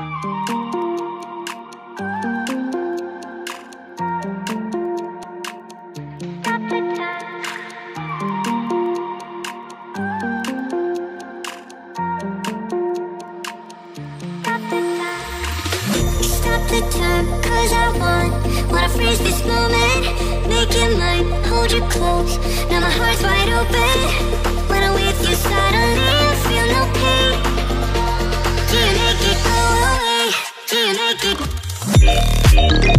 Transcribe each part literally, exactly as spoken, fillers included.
The time, cause I want, wanna freeze this moment, make it mine, hold you close, now my heart's wide open. When I'm with you suddenly I feel no pain. Do you make it go away? Do you make it?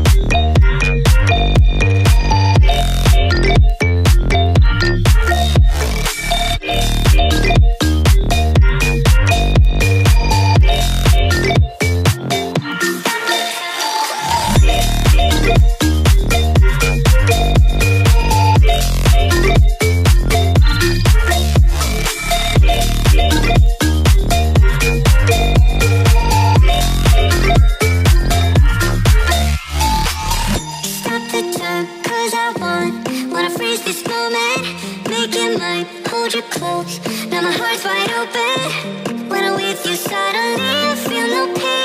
Hold you close, now my heart's wide open. When I'm with you suddenly I feel no pain.